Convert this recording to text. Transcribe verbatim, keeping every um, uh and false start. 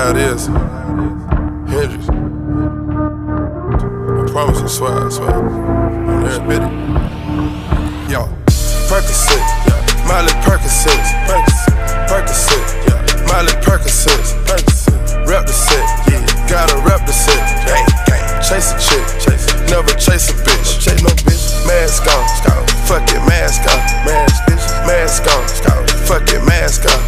how it is. Hendrix. I promise, I swear, I swear. I'm there, bitty. Yo, Percocet, yeah. Miley Percocet, Percocet, yeah. Miley Percocet, rep the set, yeah. Gotta rep the set, gang, gang. Chase a chick, chase, never chase a bitch, no chase no bitch. Mask on, fuck it, mask on, mask, mask on, fuck it, mask on.